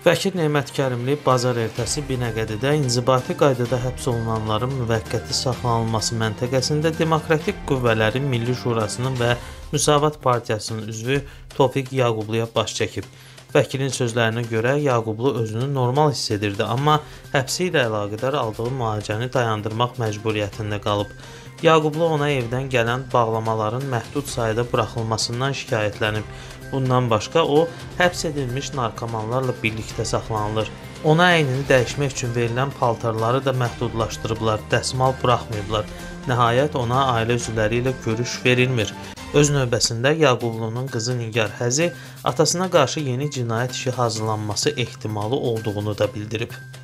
Vəkil Nemətkərimli bazar ertəsi Binəqədidə inzibati qaydada həbs olunanların müvəqqəti saxlanılması məntəqəsində Demokratik Qüvvələrin Milli Şurasının və Müsavat Partiyasının üzvü Tofiq Yaqubluya baş çəkib. Vəkilin sözlərinə görə Yaqublu özünü normal hiss edirdi, amma həbsi ilə əlaqədar aldığı müalicəni dayandırmaq məcburiyyətində qalıb. Yaqublu ona evdən gələn bağlamaların məhdud sayda buraxılmasından şikayətlənib. Bundan başqa o, həbs edilmiş narkomanlarla birlikdə saxlanılır. Ona əynini dəyişmək üçün verilən paltarları da məhdudlaşdırıblar, dəsmal buraxmayıblar. Nəhayət ona ailə üzvləri ilə görüş verilmir. Öz növbəsində Yaqublunun qızı Nigar Həzi atasına qarşı yeni cinayət işi hazırlanması ehtimalı olduğunu da bildirib.